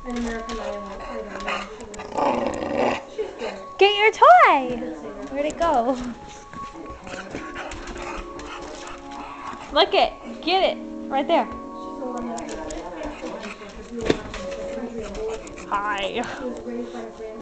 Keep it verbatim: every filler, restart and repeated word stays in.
An American Idol. I don't know. She's good. Get your toy! Where'd it go? Look it. Get it. Right there. Hi.